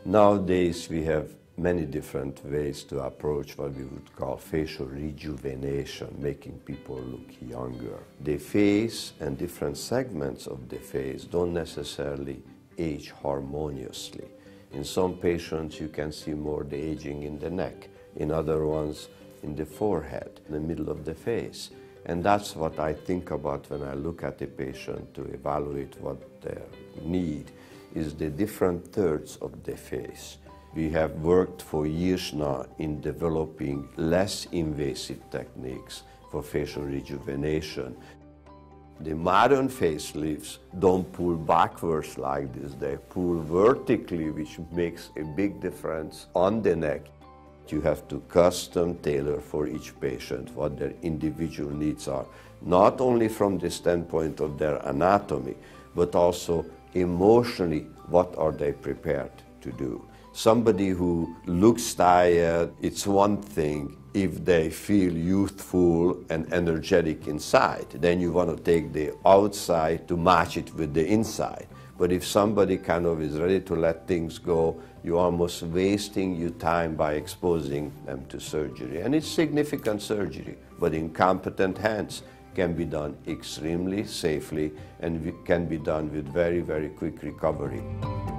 Nowadays we have many different ways to approach what we would call facial rejuvenation, making people look younger. The face and different segments of the face don't necessarily age harmoniously. In some patients you can see more the aging in the neck, in other ones in the forehead, in the middle of the face. And that's what I think about when I look at a patient to evaluate what their need is, the different thirds of the face. We have worked for years now in developing less invasive techniques for facial rejuvenation. The modern facelifts don't pull backwards like this, they pull vertically, which makes a big difference on the neck. You have to custom tailor for each patient what their individual needs are, not only from the standpoint of their anatomy, but also emotionally, what are they prepared to do. Somebody who looks tired, it's one thing if they feel youthful and energetic inside. Then you want to take the outside to match it with the inside. But if somebody kind of is ready to let things go, you're almost wasting your time by exposing them to surgery. And it's significant surgery, but in competent hands can be done extremely safely and can be done with very, very quick recovery.